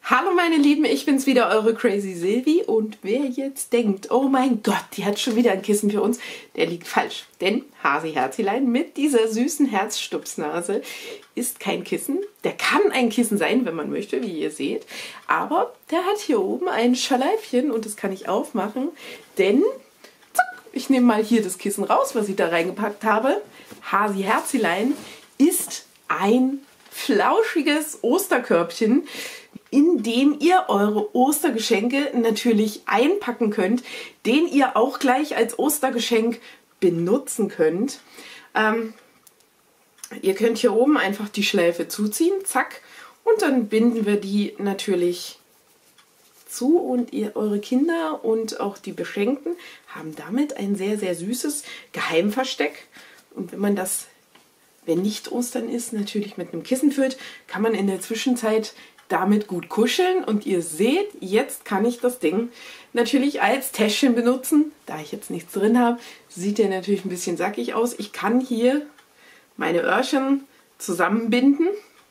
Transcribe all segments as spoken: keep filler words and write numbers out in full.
Hallo meine Lieben, ich bin's wieder, eure Crazy Silvi, und wer jetzt denkt, oh mein Gott, die hat schon wieder ein Kissen für uns, der liegt falsch. Denn Hasi Herzilein mit dieser süßen Herzstupsnase ist kein Kissen. Der kann ein Kissen sein, wenn man möchte, wie ihr seht. Aber der hat hier oben ein Schaleifchen und das kann ich aufmachen, denn zack, ich nehme mal hier das Kissen raus, was ich da reingepackt habe. Hasi Herzilein ist ein flauschiges Osterkörbchen, in dem ihr eure Ostergeschenke natürlich einpacken könnt, den ihr auch gleich als Ostergeschenk benutzen könnt. Ähm, ihr könnt hier oben einfach die Schläfe zuziehen, zack, und dann binden wir die natürlich zu, und ihr, eure Kinder und auch die Beschenkten haben damit ein sehr, sehr süßes Geheimversteck. Und wenn man das, wenn nicht Ostern ist, natürlich mit einem Kissen füllt, kann man in der Zwischenzeit damit gut kuscheln. Und ihr seht, jetzt kann ich das Ding natürlich als Täschchen benutzen. Da ich jetzt nichts drin habe, sieht der natürlich ein bisschen sackig aus. Ich kann hier meine Öhrchen zusammenbinden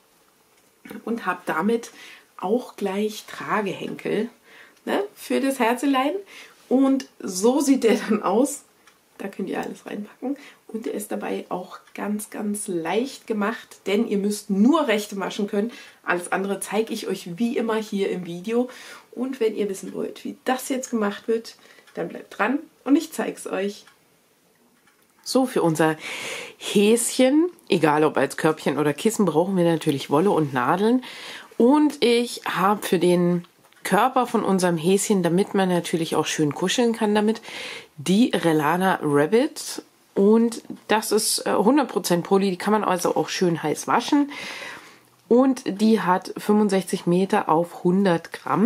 und habe damit auch gleich Tragehenkel, ne, für das Herzelein. Und so sieht der dann aus. Da könnt ihr alles reinpacken. Und der ist dabei auch ganz, ganz leicht gemacht, denn ihr müsst nur rechte waschen können. Alles andere zeige ich euch wie immer hier im Video. Und wenn ihr wissen wollt, wie das jetzt gemacht wird, dann bleibt dran und ich zeige es euch. So, für unser Häschen, egal ob als Körbchen oder Kissen, brauchen wir natürlich Wolle und Nadeln. Und ich habe für den Körper von unserem Häschen, damit man natürlich auch schön kuscheln kann damit, die Relana Rabbit. Und das ist hundert Prozent Poly, die kann man also auch schön heiß waschen. Und die hat fünfundsechzig Meter auf hundert Gramm.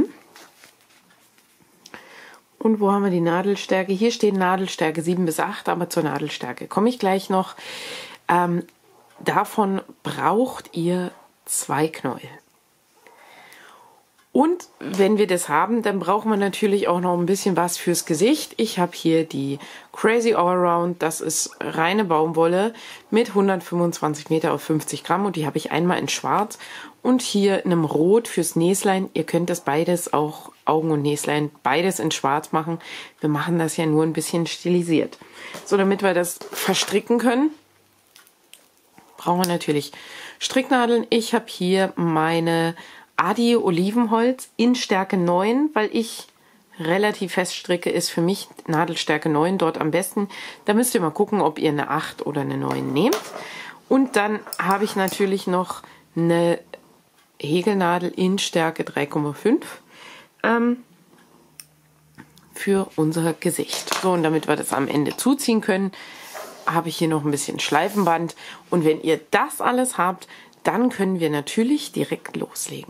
Und wo haben wir die Nadelstärke? Hier steht Nadelstärke sieben bis acht, aber zur Nadelstärke komme ich gleich noch. Ähm, davon braucht ihr zwei Knäuel. Und wenn wir das haben, dann braucht man natürlich auch noch ein bisschen was fürs Gesicht. Ich habe hier die Crazy Allround, das ist reine Baumwolle mit hundertfünfundzwanzig Meter auf fünfzig Gramm, und die habe ich einmal in schwarz und hier in einem Rot fürs Näslein. Ihr könnt das beides, auch Augen und Näslein, beides in schwarz machen. Wir machen das ja nur ein bisschen stilisiert. So, damit wir das verstricken können, brauchen wir natürlich Stricknadeln. Ich habe hier meine Adi Olivenholz in Stärke neun, weil ich relativ fest stricke, ist für mich Nadelstärke neun dort am besten. Da müsst ihr mal gucken, ob ihr eine acht oder eine neun nehmt. Und dann habe ich natürlich noch eine Häkelnadel in Stärke drei Komma fünf ähm, für unser Gesicht. So, und damit wir das am Ende zuziehen können, habe ich hier noch ein bisschen Schleifenband. Und wenn ihr das alles habt, dann können wir natürlich direkt loslegen.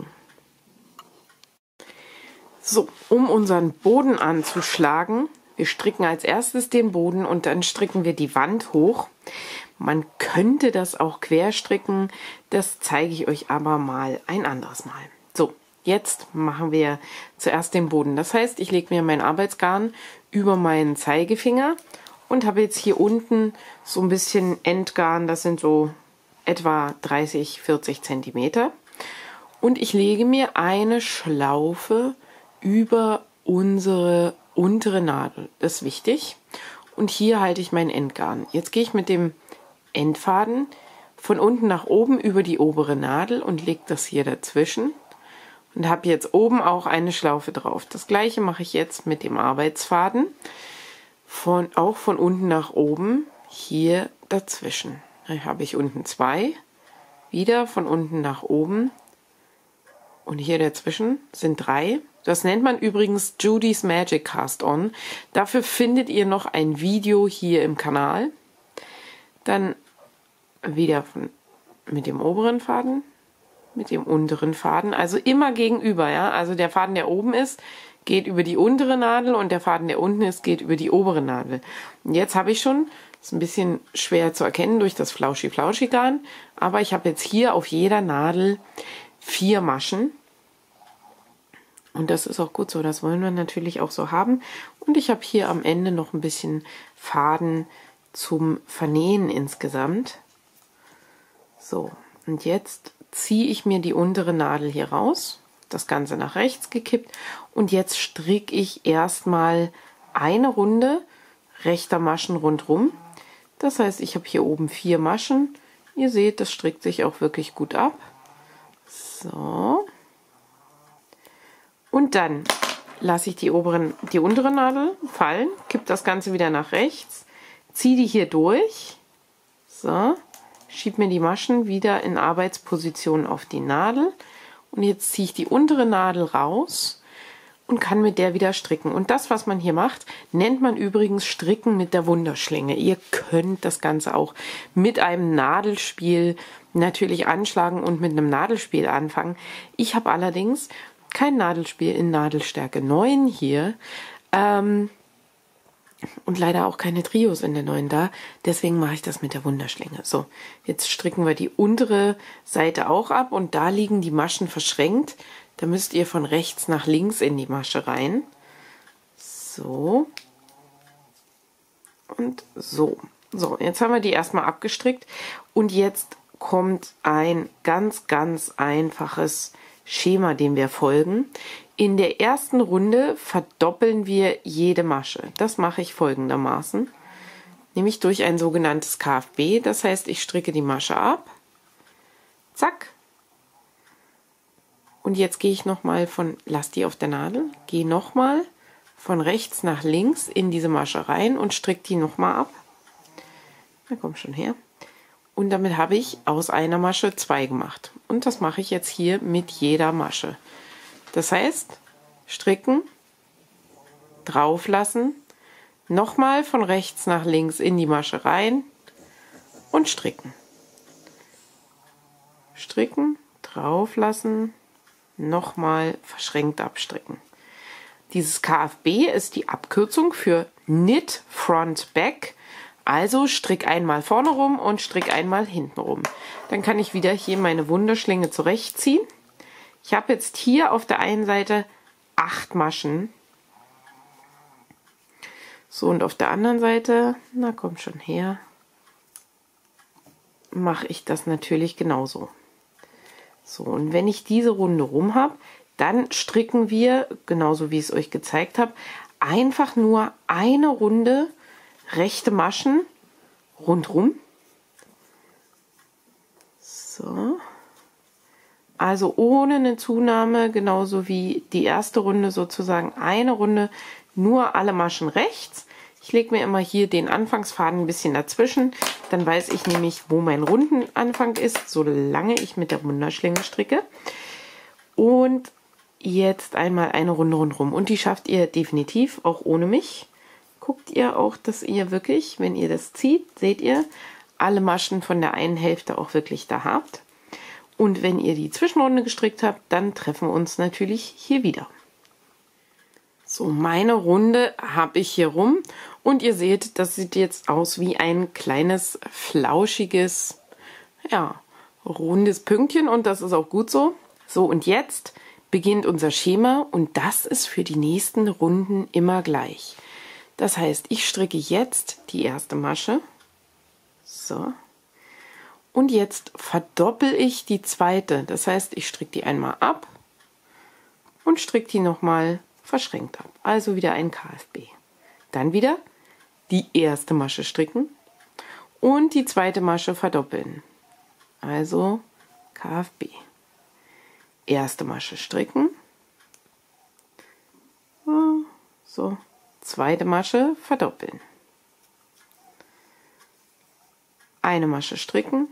So, um unseren Boden anzuschlagen, wir stricken als erstes den Boden und dann stricken wir die Wand hoch. Man könnte das auch quer stricken, das zeige ich euch aber mal ein anderes Mal. So, jetzt machen wir zuerst den Boden. Das heißt, ich lege mir mein Arbeitsgarn über meinen Zeigefinger und habe jetzt hier unten so ein bisschen Endgarn, das sind so etwa dreißig, vierzig Zentimeter. Und ich lege mir eine Schlaufe über unsere untere Nadel. Das ist wichtig. Und hier halte ich mein Endgarn. Jetzt gehe ich mit dem Endfaden von unten nach oben über die obere Nadel und lege das hier dazwischen. Und habe jetzt oben auch eine Schlaufe drauf. Das gleiche mache ich jetzt mit dem Arbeitsfaden. Von, auch von unten nach oben hier dazwischen. Dann habe ich unten zwei, wieder von unten nach oben, und hier dazwischen sind drei. Das nennt man übrigens Judy's Magic Cast On. Dafür findet ihr noch ein Video hier im Kanal. Dann wieder von, mit dem oberen Faden, mit dem unteren Faden, also immer gegenüber, ja. Also der Faden, der oben ist, geht über die untere Nadel, und der Faden, der unten ist, geht über die obere Nadel. Und jetzt habe ich schon, ist ein bisschen schwer zu erkennen durch das Flauschi-Flauschi-Garn, aber ich habe jetzt hier auf jeder Nadel vier Maschen. Und das ist auch gut so, das wollen wir natürlich auch so haben. Und ich habe hier am Ende noch ein bisschen Faden zum Vernähen insgesamt. So, und jetzt ziehe ich mir die untere Nadel hier raus das Ganze nach rechts gekippt und jetzt stricke ich erstmal eine Runde rechter Maschen rundherum. Das heißt, ich habe hier oben vier Maschen. Ihr seht, das strickt sich auch wirklich gut ab. So. Und dann lasse ich die, oberen, die untere Nadel fallen, kippe das Ganze wieder nach rechts, ziehe die hier durch. So. Schiebe mir die Maschen wieder in Arbeitsposition auf die Nadel. Und jetzt ziehe ich die untere Nadel raus und kann mit der wieder stricken. Und das, was man hier macht, nennt man übrigens Stricken mit der Wunderschlinge. Ihr könnt das Ganze auch mit einem Nadelspiel natürlich anschlagen und mit einem Nadelspiel anfangen. Ich habe allerdings kein Nadelspiel in Nadelstärke neun hier ähm, und leider auch keine Trios in der neun da. Deswegen mache ich das mit der Wunderschlinge. So, jetzt stricken wir die untere Seite auch ab und da liegen die Maschen verschränkt. Da müsst ihr von rechts nach links in die Masche rein. So. Und so. So, jetzt haben wir die erstmal abgestrickt. Und jetzt kommt ein ganz, ganz einfaches Schema, dem wir folgen. In der ersten Runde verdoppeln wir jede Masche. Das mache ich folgendermaßen. Nämlich durch ein sogenanntes K F B. Das heißt, ich stricke die Masche ab. Zack. Und jetzt gehe ich nochmal von, lass die auf der Nadel, gehe nochmal von rechts nach links in diese Masche rein und stricke die nochmal ab. Na komm schon her. Und damit habe ich aus einer Masche zwei gemacht. Und das mache ich jetzt hier mit jeder Masche. Das heißt, stricken, drauf lassen, nochmal von rechts nach links in die Masche rein und stricken. Stricken, drauf lassen, nochmal verschränkt abstricken. Dieses K F B ist die Abkürzung für Knit Front Back. Also strick einmal vorne rum und strick einmal hinten rum. Dann kann ich wieder hier meine Wunderschlinge zurechtziehen. Ich habe jetzt hier auf der einen Seite acht Maschen. So, und auf der anderen Seite, na komm schon her, mache ich das natürlich genauso. So, und wenn ich diese Runde rum habe, dann stricken wir, genauso wie ich es euch gezeigt habe, einfach nur eine Runde rechte Maschen rundrum. So. Also ohne eine Zunahme, genauso wie die erste Runde sozusagen eine Runde, nur alle Maschen rechts. Ich lege mir immer hier den Anfangsfaden ein bisschen dazwischen, dann weiß ich nämlich, wo mein Rundenanfang ist, solange ich mit der Wunderschlinge stricke. Und jetzt einmal eine Runde rundherum. Und die schafft ihr definitiv auch ohne mich. Guckt ihr auch, dass ihr wirklich, wenn ihr das zieht, seht ihr, alle Maschen von der einen Hälfte auch wirklich da habt. Und wenn ihr die Zwischenrunde gestrickt habt, dann treffen wir uns natürlich hier wieder. So, meine Runde habe ich hier rum und ihr seht, das sieht jetzt aus wie ein kleines, flauschiges, ja, rundes Pünktchen und das ist auch gut so. So, und jetzt beginnt unser Schema und das ist für die nächsten Runden immer gleich. Das heißt, ich stricke jetzt die erste Masche. So. Und jetzt verdoppel ich die zweite. Das heißt, ich stricke die einmal ab und stricke die nochmal verschränkt ab. Also wieder ein K F B. Dann wieder die erste Masche stricken und die zweite Masche verdoppeln. Also K F B. Erste Masche stricken. So, zweite Masche verdoppeln. Eine Masche stricken.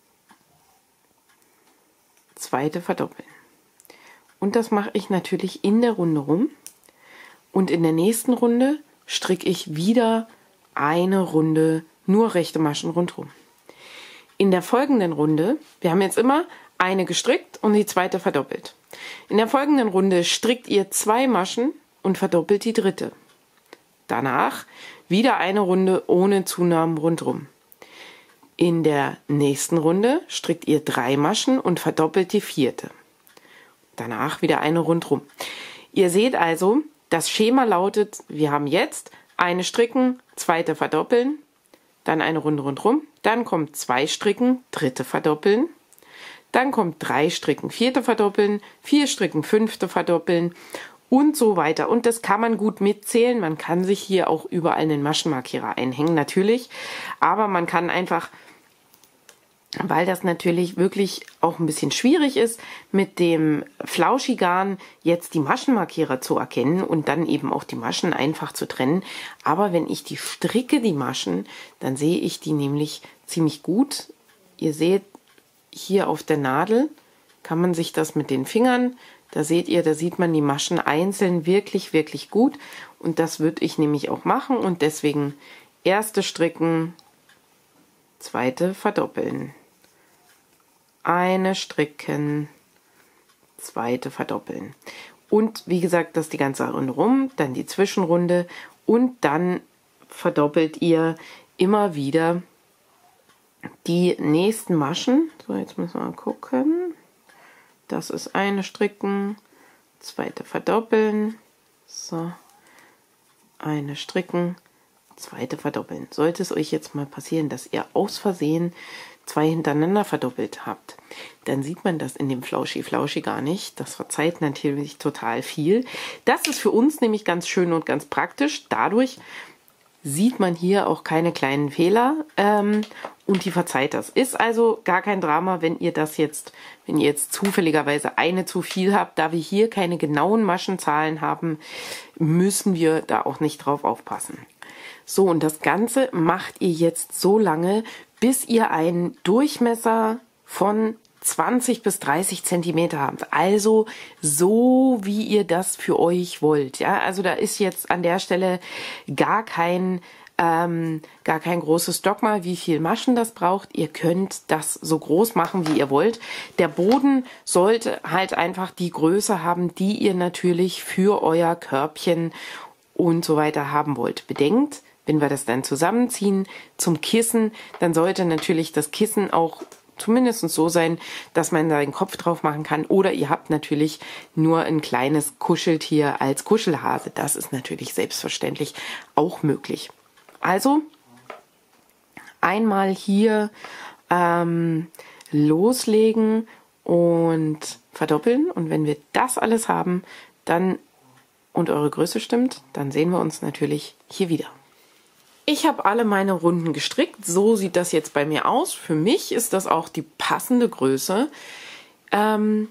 Zweite verdoppeln. Und das mache ich natürlich in der Runde rum. Und in der nächsten Runde stricke ich wieder eine Runde nur rechte Maschen rundherum. In der folgenden Runde, wir haben jetzt immer eine gestrickt und die zweite verdoppelt. In der folgenden Runde strickt ihr zwei Maschen und verdoppelt die dritte. Danach wieder eine Runde ohne Zunahmen rundherum. In der nächsten Runde strickt ihr drei Maschen und verdoppelt die vierte. Danach wieder eine rundherum. Ihr seht also, das Schema lautet, wir haben jetzt eine stricken, zweite verdoppeln, dann eine Runde rundherum, dann kommt zwei stricken, dritte verdoppeln, dann kommt drei Stricken, vierte verdoppeln, vier Stricken, fünfte verdoppeln und so weiter. Und das kann man gut mitzählen. Man kann sich hier auch überall einen Maschenmarkierer einhängen, natürlich. Aber man kann einfach, weil das natürlich wirklich auch ein bisschen schwierig ist, mit dem Flauschigarn jetzt die Maschenmarkierer zu erkennen und dann eben auch die Maschen einfach zu trennen. Aber wenn ich die stricke, die Maschen, dann sehe ich die nämlich ziemlich gut. Ihr seht, hier auf der Nadel kann man sich das mit den Fingern, da seht ihr, da sieht man die Maschen einzeln wirklich, wirklich gut. Und das würde ich nämlich auch machen. Und deswegen erste stricken, zweite verdoppeln. Eine stricken, zweite verdoppeln. Und wie gesagt, das die ganze Runde rum, dann die Zwischenrunde und dann verdoppelt ihr immer wieder die nächsten Maschen. So, jetzt müssen wir mal gucken. Das ist eine stricken, zweite verdoppeln, so, eine stricken, zweite verdoppeln. Sollte es euch jetzt mal passieren, dass ihr aus Versehen zwei hintereinander verdoppelt habt, dann sieht man das in dem Flauschi-Flauschi gar nicht. Das verzeiht natürlich total viel. Das ist für uns nämlich ganz schön und ganz praktisch. Dadurch sieht man hier auch keine kleinen Fehler ähm, und die verzeiht das. Ist also gar kein Drama, wenn ihr das jetzt, wenn ihr jetzt zufälligerweise eine zu viel habt. Da wir hier keine genauen Maschenzahlen haben, müssen wir da auch nicht drauf aufpassen. So, und das Ganze macht ihr jetzt so lange, bis ihr einen Durchmesser von zwanzig bis dreißig Zentimeter habt. Also so, wie ihr das für euch wollt. Ja, also da ist jetzt an der Stelle gar kein, ähm, gar kein großes Dogma, wie viel Maschen das braucht. Ihr könnt das so groß machen, wie ihr wollt. Der Boden sollte halt einfach die Größe haben, die ihr natürlich für euer Körbchen und so weiter haben wollt. Bedenkt, wenn wir das dann zusammenziehen zum Kissen, dann sollte natürlich das Kissen auch zumindest so sein, dass man da den Kopf drauf machen kann. Oder ihr habt natürlich nur ein kleines Kuscheltier als Kuschelhase. Das ist natürlich selbstverständlich auch möglich. Also einmal hier ähm, loslegen und verdoppeln. Und wenn wir das alles haben, dann und eure Größe stimmt, dann sehen wir uns natürlich hier wieder. Ich habe alle meine Runden gestrickt. So sieht das jetzt bei mir aus. Für mich ist das auch die passende Größe. Ähm,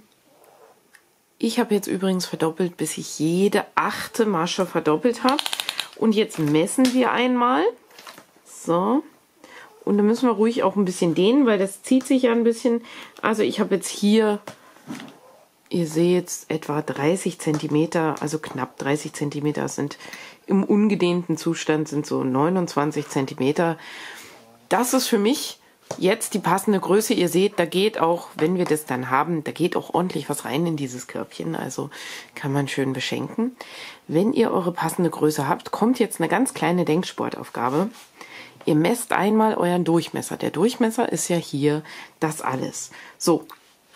ich habe jetzt übrigens verdoppelt, bis ich jede achte Masche verdoppelt habe. Und jetzt messen wir einmal. So. Und dann müssen wir ruhig auch ein bisschen dehnen, weil das zieht sich ja ein bisschen. Also ich habe jetzt hier, ihr seht etwa dreißig Zentimeter, also knapp dreißig Zentimeter sind im ungedehnten Zustand, sind so neunundzwanzig Zentimeter. Das ist für mich jetzt die passende Größe. Ihr seht, da geht auch, wenn wir das dann haben, da geht auch ordentlich was rein in dieses Körbchen. Also kann man schön beschenken. Wenn ihr eure passende Größe habt, kommt jetzt eine ganz kleine Denksportaufgabe. Ihr messt einmal euren Durchmesser. Der Durchmesser ist ja hier das alles. So.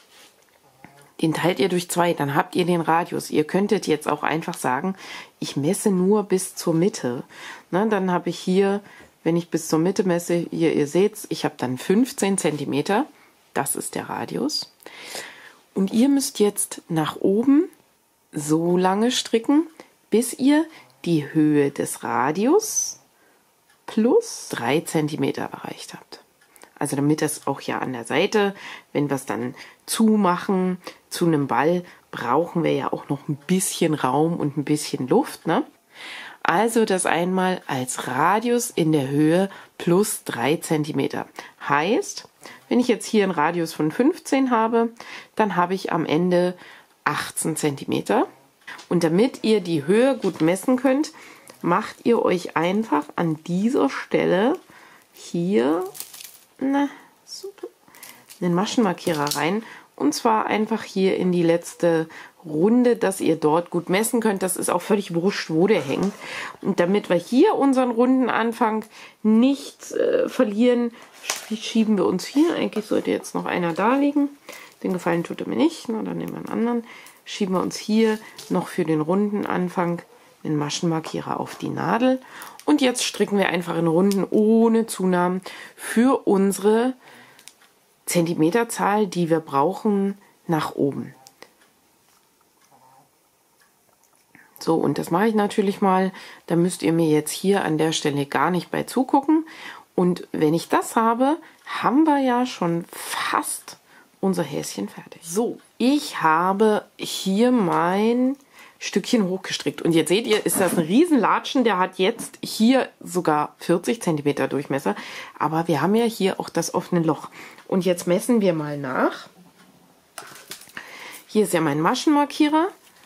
Den teilt ihr durch zwei, dann habt ihr den Radius. Ihr könntet jetzt auch einfach sagen, ich messe nur bis zur Mitte. Ne, dann habe ich hier, wenn ich bis zur Mitte messe, hier, ihr seht, ich habe dann fünfzehn Zentimeter. Das ist der Radius. Und ihr müsst jetzt nach oben so lange stricken, bis ihr die Höhe des Radius plus drei Zentimeter erreicht habt. Also damit das auch ja an der Seite, wenn wir es dann zumachen zu einem Ball, brauchen wir ja auch noch ein bisschen Raum und ein bisschen Luft, ne? Also das einmal als Radius in der Höhe plus drei Zentimeter. Heißt, wenn ich jetzt hier einen Radius von fünfzehn habe, dann habe ich am Ende achtzehn Zentimeter. Und damit ihr die Höhe gut messen könnt, macht ihr euch einfach an dieser Stelle hier na, super, einen Maschenmarkierer rein. Und zwar einfach hier in die letzte Runde, dass ihr dort gut messen könnt. Das ist auch völlig wurscht, wo der hängt. Und damit wir hier unseren Rundenanfang nicht äh, verlieren, schieben wir uns hier. Eigentlich sollte jetzt noch einer da liegen. Den Gefallen tut er mir nicht. Na, dann nehmen wir einen anderen. Schieben wir uns hier noch für den Rundenanfang den Maschenmarkierer auf die Nadel. Und jetzt stricken wir einfach in Runden ohne Zunahmen für unsere Zentimeterzahl, die wir brauchen, nach oben. So, und das mache ich natürlich mal. Da müsst ihr mir jetzt hier an der Stelle gar nicht bei zugucken. Und wenn ich das habe, haben wir ja schon fast unser Häschen fertig. So, ich habe hier mein Stückchen hochgestrickt. Und jetzt seht ihr, ist das ein Riesenlatschen. Der hat jetzt hier sogar vierzig Zentimeter Durchmesser. Aber wir haben ja hier auch das offene Loch. Und jetzt messen wir mal nach. Hier ist ja mein Maschenmarkierer.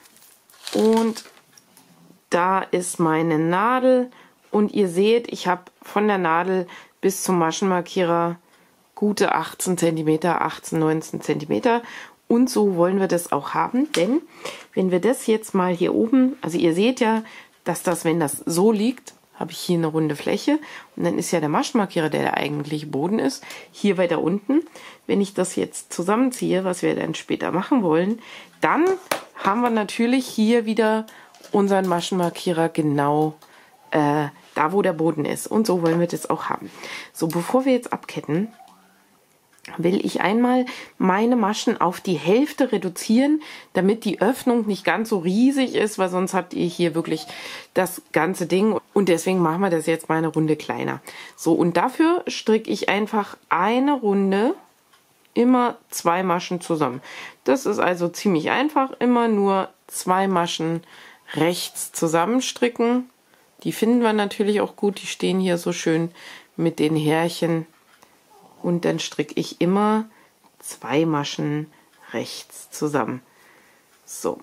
Und da ist meine Nadel. Und ihr seht, ich habe von der Nadel bis zum Maschenmarkierer gute achtzehn Zentimeter, achtzehn, neunzehn Zentimeter. Und so wollen wir das auch haben, denn wenn wir das jetzt mal hier oben, also ihr seht ja, dass das, wenn das so liegt, habe ich hier eine runde Fläche und dann ist ja der Maschenmarkierer, der der eigentliche Boden ist, hier weiter unten. Wenn ich das jetzt zusammenziehe, was wir dann später machen wollen, dann haben wir natürlich hier wieder unseren Maschenmarkierer genau äh, da, wo der Boden ist. Und so wollen wir das auch haben. So, bevor wir jetzt abketten, will ich einmal meine Maschen auf die Hälfte reduzieren, damit die Öffnung nicht ganz so riesig ist, weil sonst habt ihr hier wirklich das ganze Ding. Und deswegen machen wir das jetzt mal eine Runde kleiner. So, und dafür stricke ich einfach eine Runde immer zwei Maschen zusammen. Das ist also ziemlich einfach. Immer nur zwei Maschen rechts zusammenstricken. Die finden wir natürlich auch gut. Die stehen hier so schön mit den Härchen. Und dann stricke ich immer zwei Maschen rechts zusammen. So.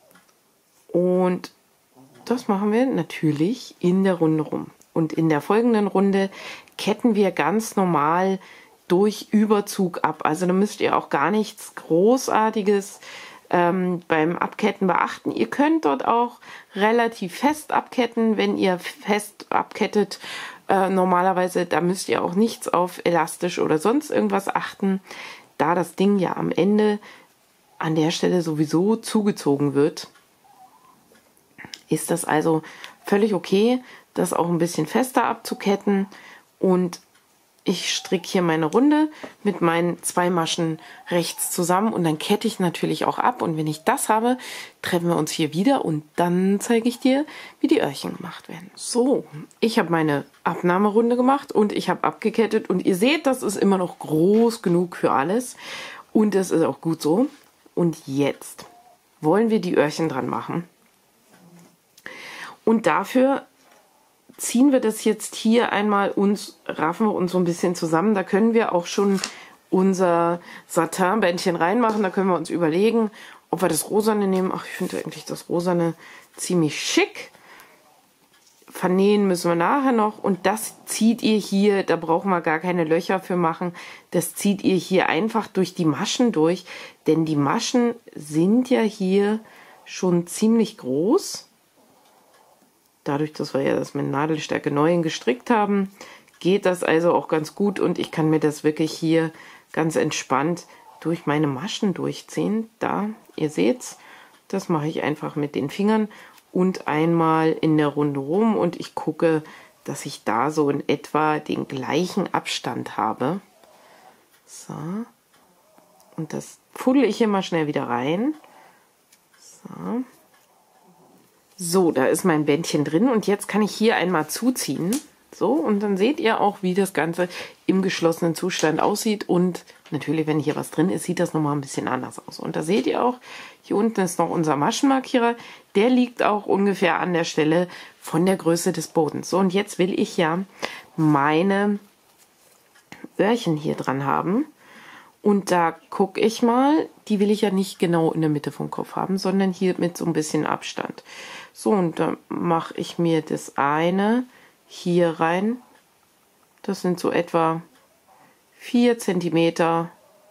Und das machen wir natürlich in der Runde rum. Und in der folgenden Runde ketten wir ganz normal durch Überzug ab. Also da müsst ihr auch gar nichts Großartiges ähm, beim Abketten beachten. Ihr könnt dort auch relativ fest abketten, wenn ihr fest abkettet. Äh, normalerweise, da müsst ihr auch nichts auf elastisch oder sonst irgendwas achten, da das Ding ja am Ende an der Stelle sowieso zugezogen wird, ist das also völlig okay, das auch ein bisschen fester abzuketten. Und ich stricke hier meine Runde mit meinen zwei Maschen rechts zusammen und dann kette ich natürlich auch ab. Und wenn ich das habe, treffen wir uns hier wieder und dann zeige ich dir, wie die Öhrchen gemacht werden. So, ich habe meine Abnahmerunde gemacht und ich habe abgekettet. Und ihr seht, das ist immer noch groß genug für alles. Und das ist auch gut so. Und jetzt wollen wir die Öhrchen dran machen. Und dafür ziehen wir das jetzt hier einmal uns, raffen wir uns so ein bisschen zusammen. Da können wir auch schon unser Satinbändchen reinmachen. Da können wir uns überlegen, ob wir das Rosane nehmen. Ach, ich finde eigentlich das Rosane ziemlich schick. Vernähen müssen wir nachher noch. Und das zieht ihr hier, da brauchen wir gar keine Löcher für machen. Das zieht ihr hier einfach durch die Maschen durch. Denn die Maschen sind ja hier schon ziemlich groß. Dadurch, dass wir ja das mit Nadelstärke neun gestrickt haben, geht das also auch ganz gut und ich kann mir das wirklich hier ganz entspannt durch meine Maschen durchziehen. Da, ihr seht's, das mache ich einfach mit den Fingern und einmal in der Runde rum und ich gucke, dass ich da so in etwa den gleichen Abstand habe. So. Und das fuddel ich hier mal schnell wieder rein. So. So, da ist mein Bändchen drin und jetzt kann ich hier einmal zuziehen. So, und dann seht ihr auch, wie das Ganze im geschlossenen Zustand aussieht. Und natürlich, wenn hier was drin ist, sieht das nochmal ein bisschen anders aus. Und da seht ihr auch, hier unten ist noch unser Maschenmarkierer. Der liegt auch ungefähr an der Stelle von der Größe des Bodens. So, und jetzt will ich ja meine Öhrchen hier dran haben. Und da gucke ich mal, die will ich ja nicht genau in der Mitte vom Kopf haben, sondern hier mit so ein bisschen Abstand. So, und dann mache ich mir das eine hier rein. Das sind so etwa vier Zentimeter,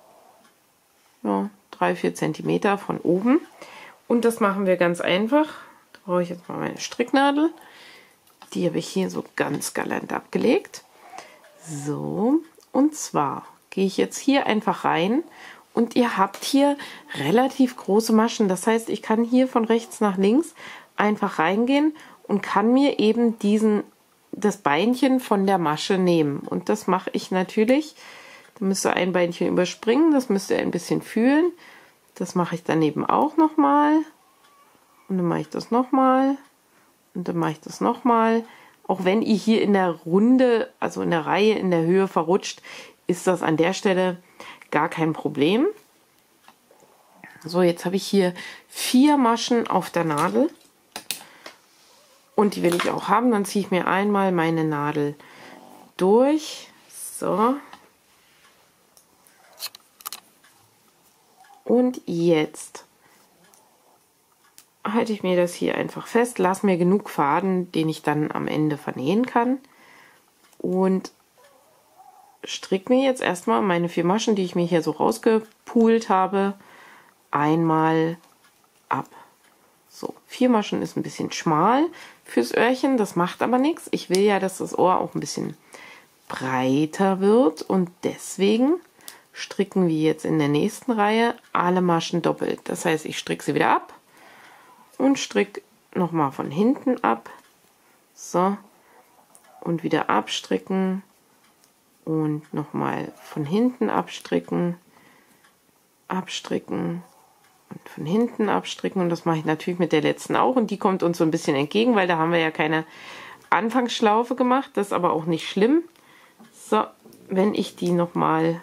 ja, drei, vier Zentimeter von oben. Und das machen wir ganz einfach. Da brauche ich jetzt mal meine Stricknadel. Die habe ich hier so ganz galant abgelegt. So, und zwar gehe ich jetzt hier einfach rein und ihr habt hier relativ große Maschen. Das heißt, ich kann hier von rechts nach links einfach reingehen und kann mir eben diesen, das Beinchen von der Masche nehmen. Und das mache ich natürlich Da müsst ihr ein Beinchen überspringen, das müsst ihr ein bisschen fühlen. Das mache ich daneben auch nochmal. Und dann mache ich das nochmal. Und dann mache ich das nochmal. Auch wenn ihr hier in der Runde, also in der Reihe, in der Höhe verrutscht, ist das an der Stelle gar kein Problem. So, jetzt habe ich hier vier Maschen auf der Nadel. Und die will ich auch haben. Dann ziehe ich mir einmal meine Nadel durch. So. Und jetzt halte ich mir das hier einfach fest, lasse mir genug Faden, den ich dann am Ende vernähen kann. Und stricke mir jetzt erstmal meine vier Maschen, die ich mir hier so rausgepult habe, einmal ab. So, vier Maschen ist ein bisschen schmal fürs Öhrchen, das macht aber nichts. Ich will ja, dass das Ohr auch ein bisschen breiter wird und deswegen stricken wir jetzt in der nächsten Reihe alle Maschen doppelt. Das heißt, ich stricke sie wieder ab und stricke nochmal von hinten ab. So, und wieder abstricken und nochmal von hinten abstricken, abstricken und von hinten abstricken. Und das mache ich natürlich mit der letzten auch. Und die kommt uns so ein bisschen entgegen, weil da haben wir ja keine Anfangsschlaufe gemacht. Das ist aber auch nicht schlimm. So, wenn ich die nochmal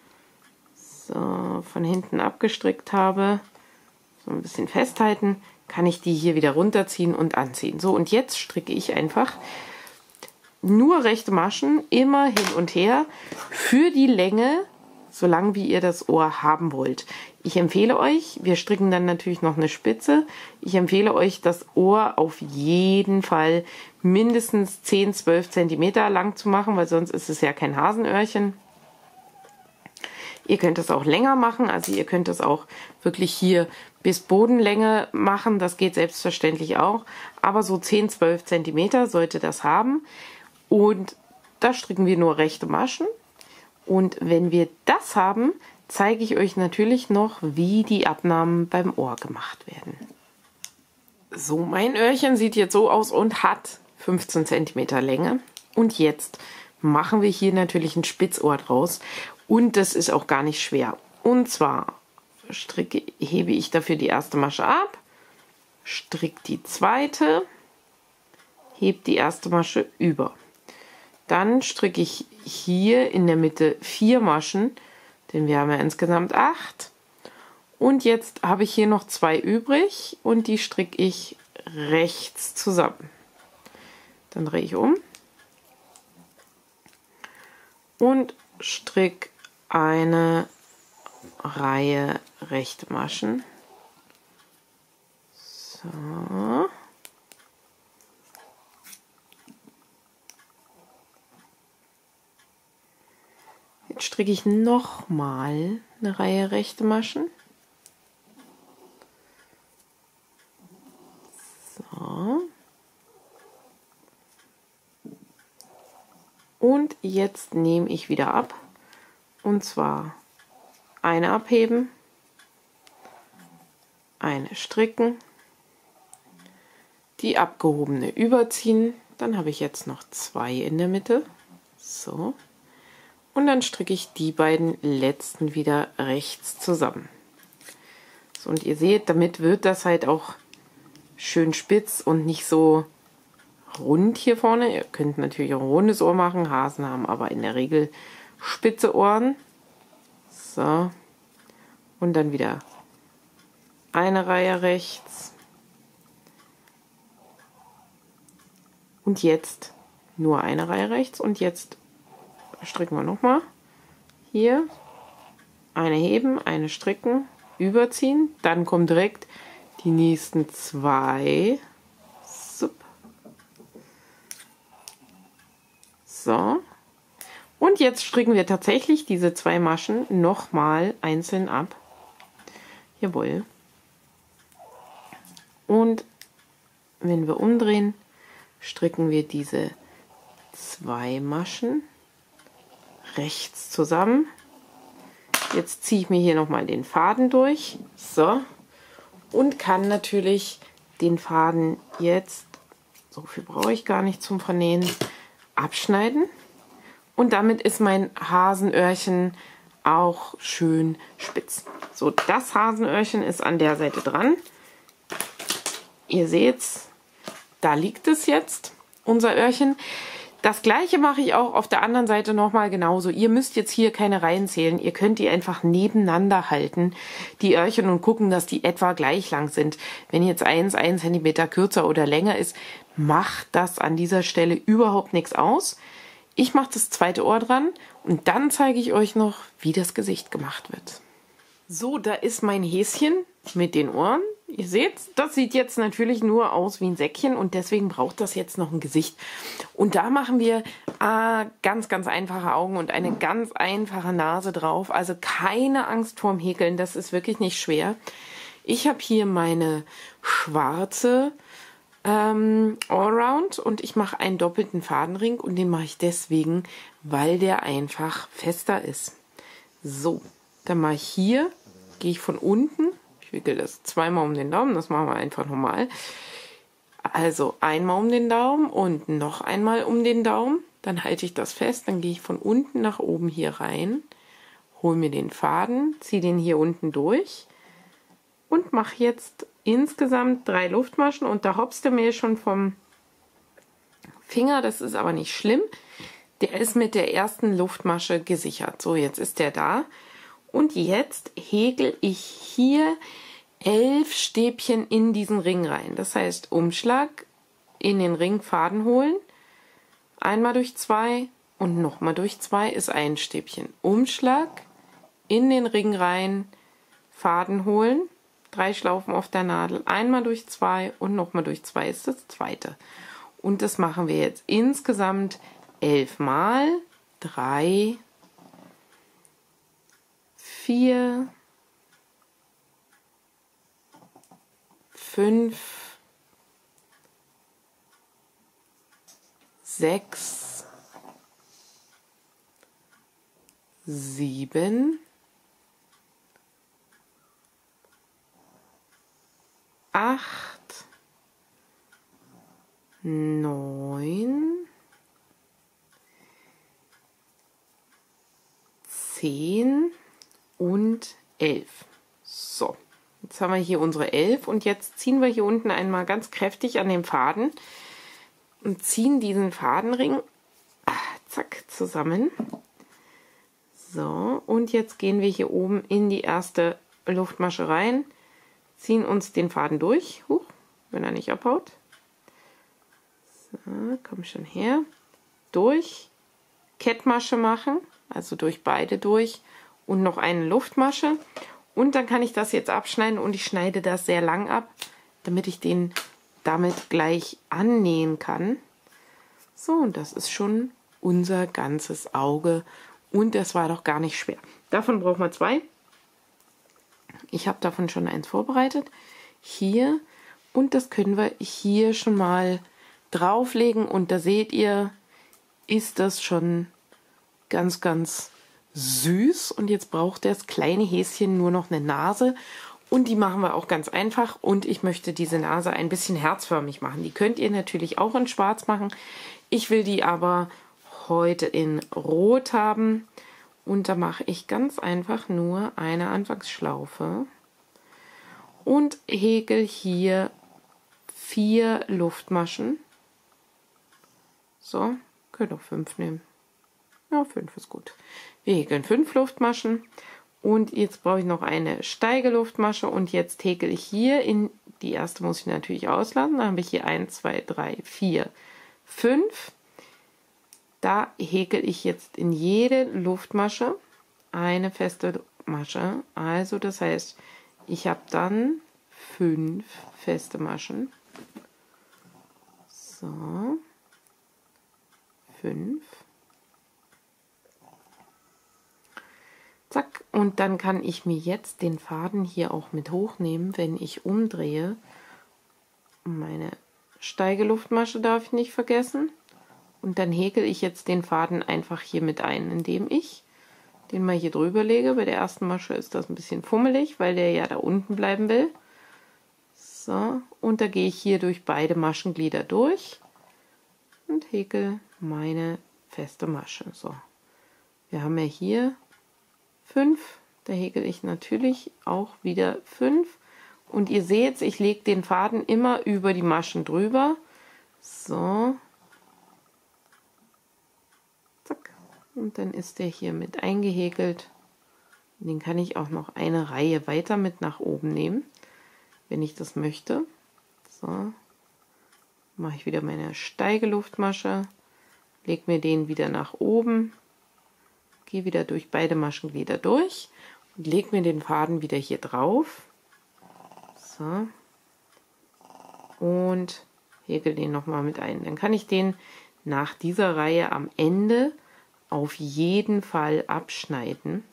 so von hinten abgestrickt habe, so ein bisschen festhalten, kann ich die hier wieder runterziehen und anziehen. So, und jetzt stricke ich einfach nur rechte Maschen, immer hin und her, für die Länge, so lang wie ihr das Ohr haben wollt. Ich empfehle euch, wir stricken dann natürlich noch eine Spitze, ich empfehle euch, das Ohr auf jeden Fall mindestens zehn, zwölf Zentimeter lang zu machen, weil sonst ist es ja kein Hasenöhrchen. Ihr könnt es auch länger machen, also ihr könnt es auch wirklich hier bis Bodenlänge machen, das geht selbstverständlich auch, aber so zehn, zwölf Zentimeter sollte das haben und da stricken wir nur rechte Maschen und wenn wir das haben, zeige ich euch natürlich noch, wie die Abnahmen beim Ohr gemacht werden. So, mein Öhrchen sieht jetzt so aus und hat fünfzehn Zentimeter Länge und jetzt machen wir hier natürlich ein Spitzohr draus. Und das ist auch gar nicht schwer. Und zwar stricke, hebe ich dafür die erste Masche ab, stricke die zweite, hebe die erste Masche über. Dann stricke ich hier in der Mitte vier Maschen, denn wir haben ja insgesamt acht. Und jetzt habe ich hier noch zwei übrig und die stricke ich rechts zusammen. Dann drehe ich um und stricke eine Reihe rechte Maschen. So. Jetzt stricke ich nochmal eine Reihe rechte Maschen. So. Und jetzt nehme ich wieder ab. Und zwar eine abheben, eine stricken, die abgehobene überziehen. Dann habe ich jetzt noch zwei in der Mitte. So. Und dann stricke ich die beiden letzten wieder rechts zusammen. So, und ihr seht, damit wird das halt auch schön spitz und nicht so rund hier vorne. Ihr könnt natürlich auch ein rundes Ohr machen. Hasen haben aber in der Regel spitze Ohren. So. Und dann wieder eine Reihe rechts. Und jetzt nur eine Reihe rechts. Und jetzt stricken wir nochmal. Hier eine heben, eine stricken, überziehen. Dann kommen direkt die nächsten zwei. So. Und jetzt stricken wir tatsächlich diese zwei Maschen nochmal einzeln ab. Jawohl. Und wenn wir umdrehen, stricken wir diese zwei Maschen rechts zusammen. Jetzt ziehe ich mir hier nochmal den Faden durch. So. Und kann natürlich den Faden jetzt, so viel brauche ich gar nicht zum Vernähen, abschneiden. Und damit ist mein Hasenöhrchen auch schön spitz. So, das Hasenöhrchen ist an der Seite dran. Ihr seht's, da liegt es jetzt, unser Öhrchen. Das gleiche mache ich auch auf der anderen Seite nochmal genauso. Ihr müsst jetzt hier keine Reihen zählen. Ihr könnt die einfach nebeneinander halten, die Öhrchen, und gucken, dass die etwa gleich lang sind. Wenn jetzt eins ein Zentimeter kürzer oder länger ist, macht das an dieser Stelle überhaupt nichts aus. Ich mache das zweite Ohr dran und dann zeige ich euch noch, wie das Gesicht gemacht wird. So, da ist mein Häschen mit den Ohren. Ihr seht, das sieht jetzt natürlich nur aus wie ein Säckchen und deswegen braucht das jetzt noch ein Gesicht. Und da machen wir äh, ganz, ganz einfache Augen und eine ganz einfache Nase drauf. Also keine Angst vorm Häkeln, das ist wirklich nicht schwer. Ich habe hier meine schwarze ähm, Allround und ich mache einen doppelten Fadenring und den mache ich deswegen, weil der einfach fester ist. So, dann mache ich hier, gehe ich von unten. Ich wickel das zweimal um den Daumen, das machen wir einfach nochmal. Also einmal um den Daumen und noch einmal um den Daumen. Dann halte ich das fest, dann gehe ich von unten nach oben hier rein, hole mir den Faden, ziehe den hier unten durch und mache jetzt insgesamt drei Luftmaschen. Und da hopst du mir schon vom Finger, das ist aber nicht schlimm. Der ist mit der ersten Luftmasche gesichert. So, jetzt ist der da. Und jetzt häkel ich hier elf Stäbchen in diesen Ring rein. Das heißt, Umschlag, in den Ring Faden holen, einmal durch zwei und nochmal durch zwei ist ein Stäbchen. Umschlag, in den Ring rein, Faden holen, drei Schlaufen auf der Nadel, einmal durch zwei und nochmal durch zwei ist das zweite. Und das machen wir jetzt insgesamt elf Mal, drei, vier, fünf, sechs, sieben, acht, neun, zehn und elf. So, jetzt haben wir hier unsere elf und jetzt ziehen wir hier unten einmal ganz kräftig an dem Faden und ziehen diesen Fadenring ah, zack zusammen. So, und jetzt gehen wir hier oben in die erste Luftmasche rein, ziehen uns den Faden durch, huch, wenn er nicht abhaut. So, komm schon her. Durch, Kettmasche machen, also durch beide durch und noch eine Luftmasche. Und dann kann ich das jetzt abschneiden und ich schneide das sehr lang ab, damit ich den damit gleich annähen kann. So, und das ist schon unser ganzes Auge und das war doch gar nicht schwer. Davon brauchen wir zwei. Ich habe davon schon eins vorbereitet. Hier, und das können wir hier schon mal drauflegen und da seht ihr, ist das schon ganz, ganz süß. Und jetzt braucht das kleine Häschen nur noch eine Nase und die machen wir auch ganz einfach und ich möchte diese Nase ein bisschen herzförmig machen. Die könnt ihr natürlich auch in schwarz machen. Ich will die aber heute in rot haben und da mache ich ganz einfach nur eine Anfangsschlaufe und häkel hier vier Luftmaschen. So, könnt auch fünf nehmen. Ja, fünf ist gut. Wir häkeln fünf Luftmaschen und jetzt brauche ich noch eine Steigeluftmasche und jetzt häkel ich hier in die erste, muss ich natürlich auslassen. Dann habe ich hier eins, zwei, drei, vier, fünf. Da häkel ich jetzt in jede Luftmasche eine feste Masche. Also das heißt, ich habe dann fünf feste Maschen. So. Fünf. Zack. Und dann kann ich mir jetzt den Faden hier auch mit hochnehmen, wenn ich umdrehe. Meine Steigeluftmasche darf ich nicht vergessen. Und dann häkel ich jetzt den Faden einfach hier mit ein, indem ich den mal hier drüber lege. Bei der ersten Masche ist das ein bisschen fummelig, weil der ja da unten bleiben will. So, und da gehe ich hier durch beide Maschenglieder durch und häkel meine feste Masche. So, wir haben ja hier fünf, da häkel ich natürlich auch wieder fünf. Und ihr seht, ich lege den Faden immer über die Maschen drüber. So. Zack. Und dann ist der hier mit eingehäkelt. Den kann ich auch noch eine Reihe weiter mit nach oben nehmen, wenn ich das möchte. So. Mache ich wieder meine Steigeluftmasche, lege mir den wieder nach oben, gehe wieder durch beide Maschenglieder durch und lege mir den Faden wieder hier drauf. So. Und häkel den nochmal mit ein. Dann kann ich den nach dieser Reihe am Ende auf jeden Fall abschneiden.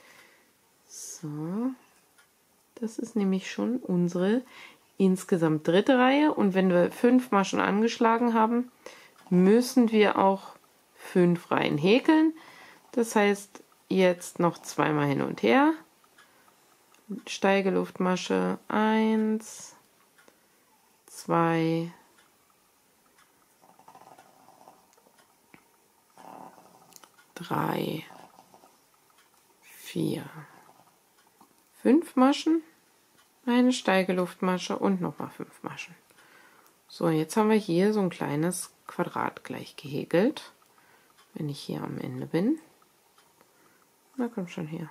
So. Das ist nämlich schon unsere insgesamt dritte Reihe. Und wenn wir fünf Maschen angeschlagen haben, müssen wir auch fünf Reihen häkeln. Das heißt, jetzt noch zweimal hin und her. Steigeluftmasche eins, zwei, drei, vier, fünf Maschen, eine Steigeluftmasche und nochmal fünf Maschen. So, jetzt haben wir hier so ein kleines Quadrat gleich gehäkelt. Wenn ich hier am Ende bin. Na komm schon her.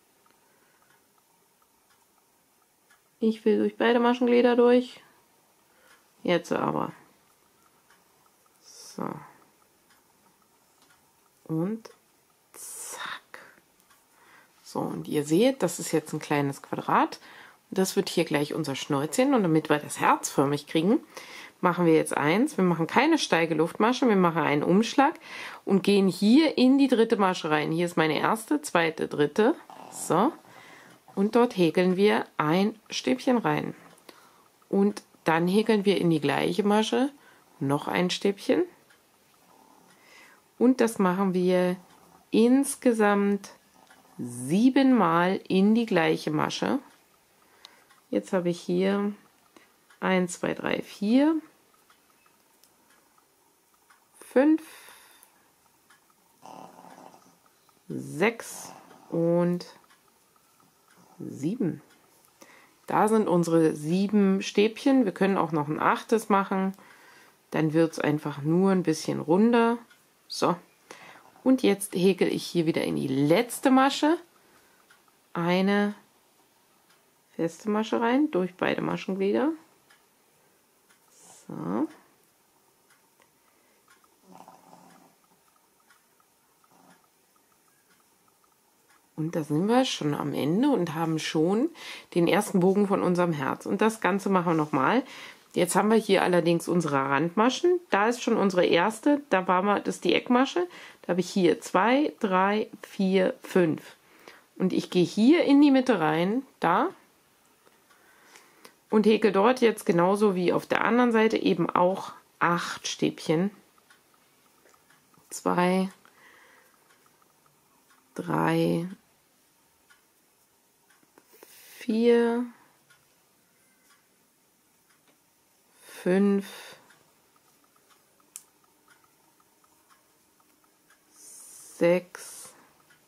Ich will durch beide Maschenglieder durch. Jetzt aber. So. Und zack. So, und ihr seht, das ist jetzt ein kleines Quadrat. Und das wird hier gleich unser Schnäuzchen. Und damit wir das herzförmig kriegen, machen wir jetzt eins. Wir machen keine Steigeluftmasche, wir machen einen Umschlag und gehen hier in die dritte Masche rein. Hier ist meine erste, zweite, dritte. So. Und dort häkeln wir ein Stäbchen rein. Und dann häkeln wir in die gleiche Masche noch ein Stäbchen. Und das machen wir insgesamt siebenmal in die gleiche Masche. Jetzt habe ich hier eins, zwei, drei, vier, fünf, sechs und sieben. Da sind unsere sieben Stäbchen. Wir können auch noch ein achtes machen. Dann wird es einfach nur ein bisschen runder. So. Und jetzt häkel ich hier wieder in die letzte Masche eine feste Masche rein, durch beide Maschenglieder. So. Und da sind wir schon am Ende und haben schon den ersten Bogen von unserem Herz. Und das Ganze machen wir nochmal. Jetzt haben wir hier allerdings unsere Randmaschen. Da ist schon unsere erste, da war mal, das ist die Eckmasche. Da habe ich hier zwei, drei, vier, fünf. Und ich gehe hier in die Mitte rein, da. Und häkel dort jetzt genauso wie auf der anderen Seite eben auch acht Stäbchen. Zwei, drei, vier, fünf, sechs,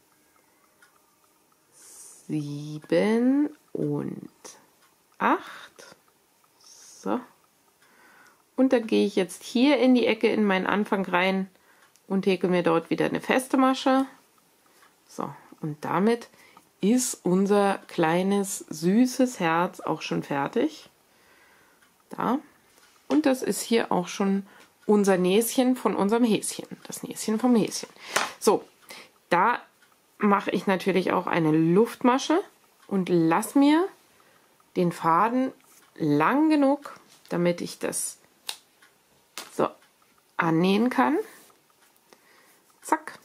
sieben und acht. So. Und dann gehe ich jetzt hier in die Ecke in meinen Anfang rein und häkel mir dort wieder eine feste Masche. So, und damit ist unser kleines süßes Herz auch schon fertig. Da. Und das ist hier auch schon unser Näschen von unserem Häschen. Das Näschen vom Häschen. So, da mache ich natürlich auch eine Luftmasche und lasse mir den Faden lang genug, damit ich das so annähen kann. Zack.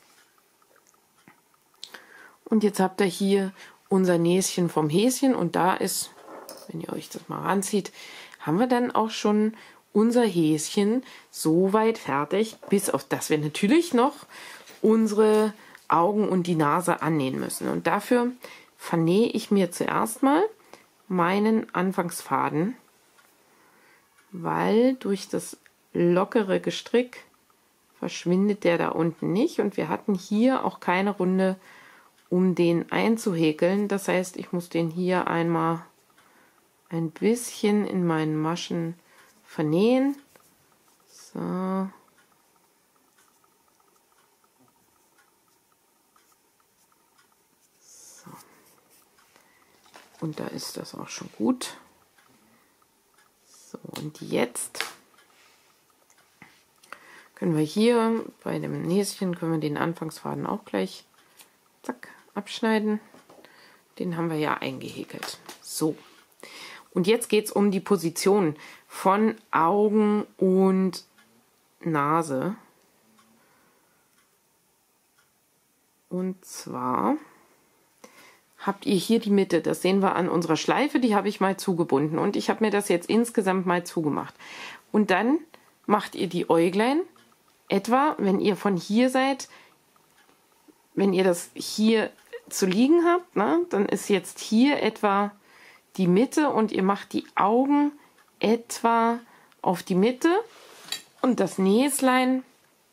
Und jetzt habt ihr hier unser Näschen vom Häschen und da ist, wenn ihr euch das mal ranzieht, haben wir dann auch schon unser Häschen so weit fertig, bis auf das wir natürlich noch unsere Augen und die Nase annähen müssen. Und dafür vernähe ich mir zuerst mal meinen Anfangsfaden, weil durch das lockere Gestrick verschwindet der da unten nicht. Und wir hatten hier auch keine Runde, um den einzuhäkeln. Das heißt, ich muss den hier einmal ein bisschen in meinen Maschen vernähen. So. So. Und da ist das auch schon gut. So, und jetzt können wir hier bei dem Näschen, können wir den Anfangsfaden auch gleich zack, abschneiden. Den haben wir ja eingehäkelt. So. Und jetzt geht es um die Position von Augen und Nase. Und zwar habt ihr hier die Mitte. Das sehen wir an unserer Schleife. Die habe ich mal zugebunden. Und ich habe mir das jetzt insgesamt mal zugemacht. Und dann macht ihr die Äuglein etwa, wenn ihr von hier seid, wenn ihr das hier zu liegen habt, ne, dann ist jetzt hier etwa die Mitte und ihr macht die Augen etwa auf die Mitte und das Näslein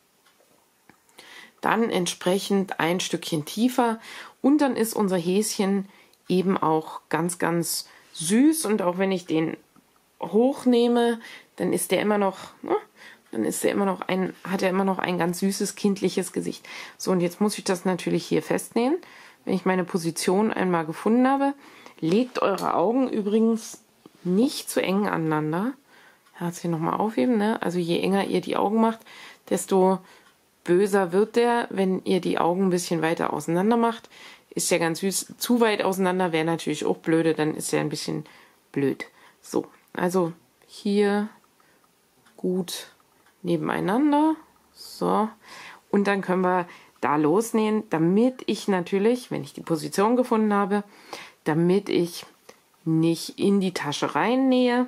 dann entsprechend ein Stückchen tiefer und dann ist unser Häschen eben auch ganz, ganz süß und auch wenn ich den hochnehme, dann ist der immer noch, ne, dann ist der immer noch ein, hat er immer noch ein ganz süßes, kindliches Gesicht. So, und jetzt muss ich das natürlich hier festnähen. Wenn ich meine Position einmal gefunden habe, legt eure Augen übrigens nicht zu eng aneinander. Herz hier nochmal aufheben, ne? Also je enger ihr die Augen macht, desto böser wird der. Wenn ihr die Augen ein bisschen weiter auseinander macht, ist der ganz süß. Zu weit auseinander wäre natürlich auch blöde, dann ist er ein bisschen blöd. So, also hier gut nebeneinander. So, und dann können wir da losnähen, damit ich natürlich, wenn ich die Position gefunden habe, damit ich nicht in die Tasche reinnähe.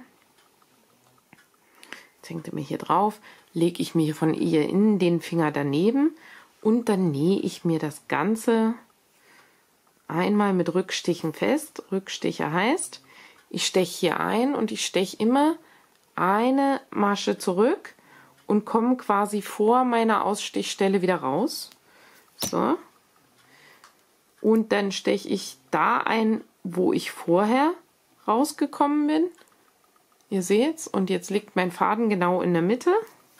Jetzt hängt er mir hier drauf, lege ich mir von ihr in den Finger daneben und dann nähe ich mir das Ganze einmal mit Rückstichen fest. Rückstiche heißt, ich steche hier ein und ich steche immer eine Masche zurück und komme quasi vor meiner Ausstichstelle wieder raus. So. Und dann steche ich da ein, wo ich vorher rausgekommen bin. Ihr seht's. Und jetzt liegt mein Faden genau in der Mitte.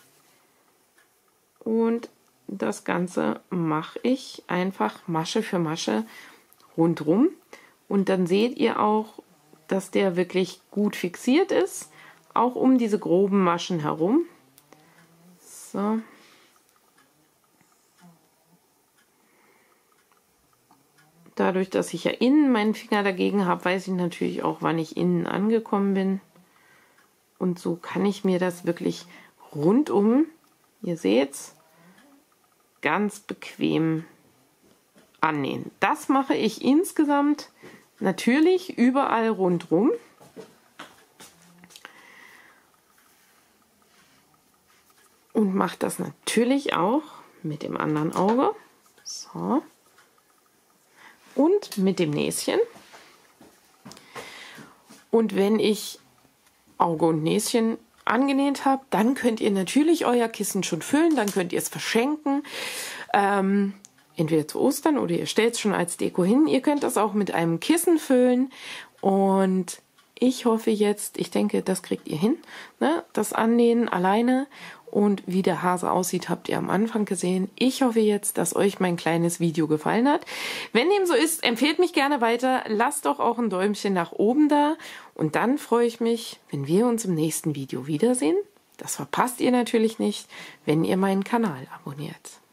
Und das Ganze mache ich einfach Masche für Masche rundrum. Und dann seht ihr auch, dass der wirklich gut fixiert ist. Auch um diese groben Maschen herum. So. Dadurch, dass ich ja innen meinen Finger dagegen habe, weiß ich natürlich auch, wann ich innen angekommen bin. Und so kann ich mir das wirklich rundum, ihr seht's, ganz bequem annähen. Das mache ich insgesamt natürlich überall rundrum. Und mache das natürlich auch mit dem anderen Auge. So. Und mit dem Näschen. Und wenn ich Auge und Näschen angenäht habe, dann könnt ihr natürlich euer Kissen schon füllen, dann könnt ihr es verschenken. Ähm, entweder zu Ostern oder ihr stellt es schon als Deko hin. Ihr könnt das auch mit einem Kissen füllen. Und ich hoffe jetzt, ich denke, das kriegt ihr hin, ne? Das Annähen alleine. Und wie der Hase aussieht, habt ihr am Anfang gesehen. Ich hoffe jetzt, dass euch mein kleines Video gefallen hat. Wenn dem so ist, empfehlt mich gerne weiter. Lasst doch auch ein Däumchen nach oben da. Und dann freue ich mich, wenn wir uns im nächsten Video wiedersehen. Das verpasst ihr natürlich nicht, wenn ihr meinen Kanal abonniert.